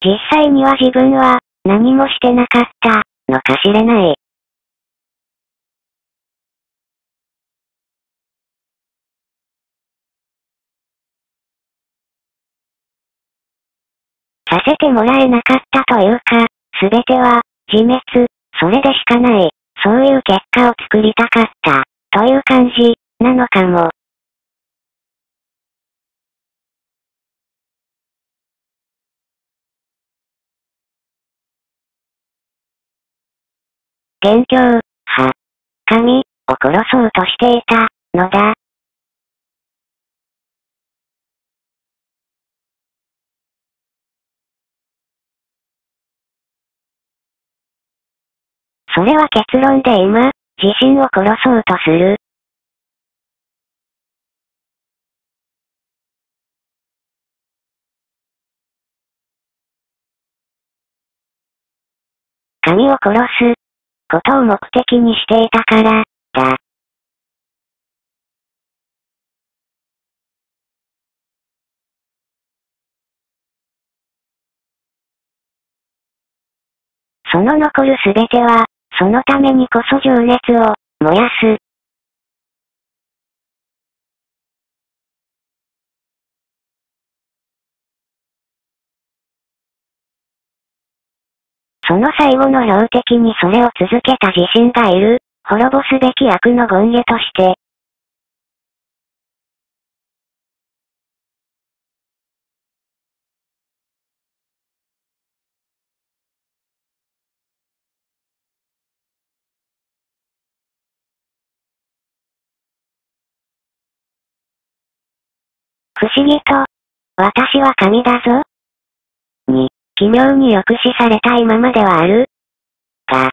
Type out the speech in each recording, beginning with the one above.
実際には自分は、何もしてなかった、のかしれない。させてもらえなかったというか、すべては、自滅、それでしかない、そういう結果を作りたかった、という感じ、なのかも。元凶、神、を殺そうとしていた、のだ。それは結論で今、自身を殺そうとする。神を殺す、ことを目的にしていたから、だ。その残るすべては、そのためにこそ情熱を、燃やす。その最後の標的にそれを続けた自身がいる、滅ぼすべき悪の権下として。不思議と、私は神だぞ。に、奇妙に抑止された今まではある。が、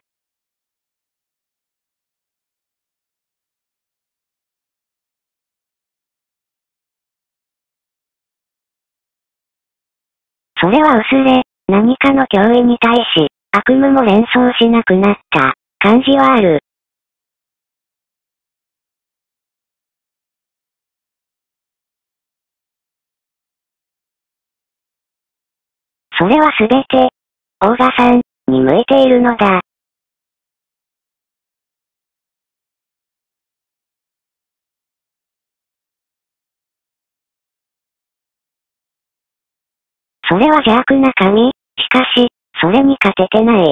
それは薄れ、何かの脅威に対し、悪夢も連想しなくなった、感じはある。それはすべて、オーガさん、に向いているのだ。それは邪悪な神、しかし、それに勝ててない。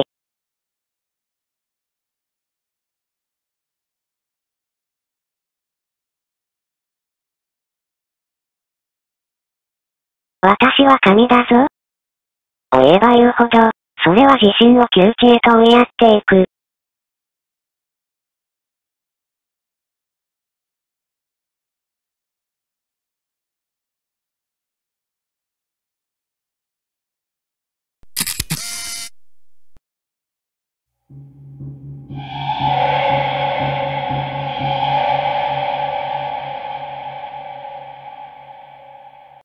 私は神だぞ。を言えば言うほど、それは自身を窮地へと追いやっていく。